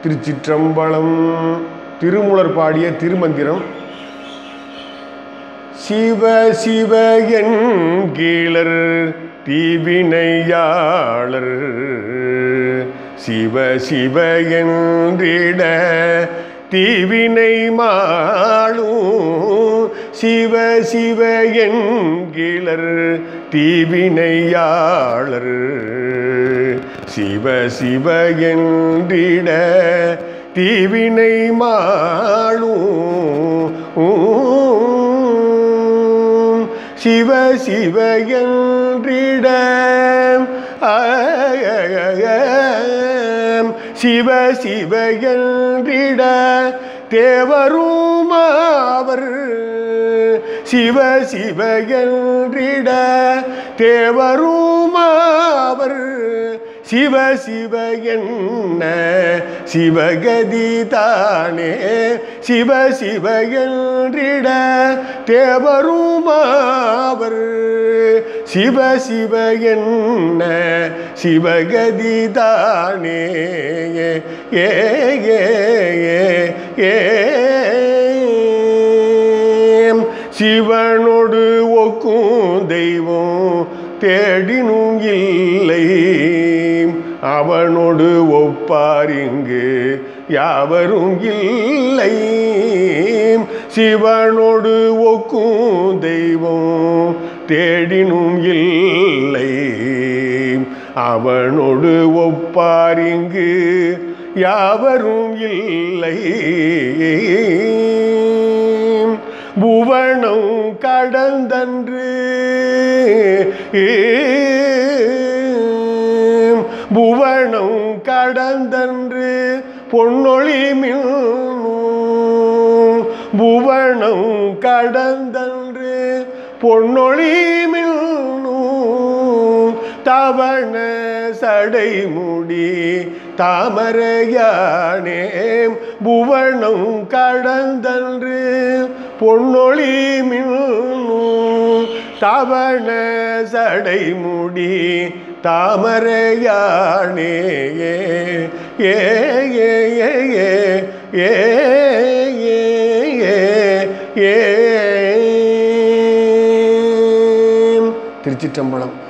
திருச்சிற்றம்பலம். திருமூலர் பாடிய திருமந்திரம். சிவ சிவ என்கீழர் தீவினையாளர் சிவ சிவ என்றிட தீவினை மாளும் சிவ சிவ என்கீழர் தீவினையாளர் சிவ சிவ என்றிட தீவினை மாளும் சிவ சிவ என்றிட சிவ சிவ என்றிட தேவரும் அவர் சிவ சிவ என்றிட தேவரும் அவர் சிவ சிவ என்ன சிவகதி தானே சிவ சிவ என்றிட தேவரும் அவர் சிவ சிவ என்ன சிவகதி தானே ஏ ஏ ஏ சிவனோடு ஒக்கும் தெய்வம் தேடினும் இல்லை அவனோடு ஒப்பாரிங்கு யாவரும் இல்லை சிவனோடு ஒக்கும் தெய்வம் தேடினும் இல்லை அவனோடு ஒப்பாரிங்கு யாவரும் இல்லை புவனம் கடந்தன்று புவனம் கடந்தன்று பொன்னொழி மின்னும் புவனம் கடந்தன்று பொன்னொழி மின்னும் தவண சடைமுடி தாமரையானே புவனம் கடந்தன்று பொன்னொழி மின்னும் தவண சடைமுடி தாமரையானே ஏ ஏ ஏ ஏ ஏ திருச்சிற்றம்பலம்.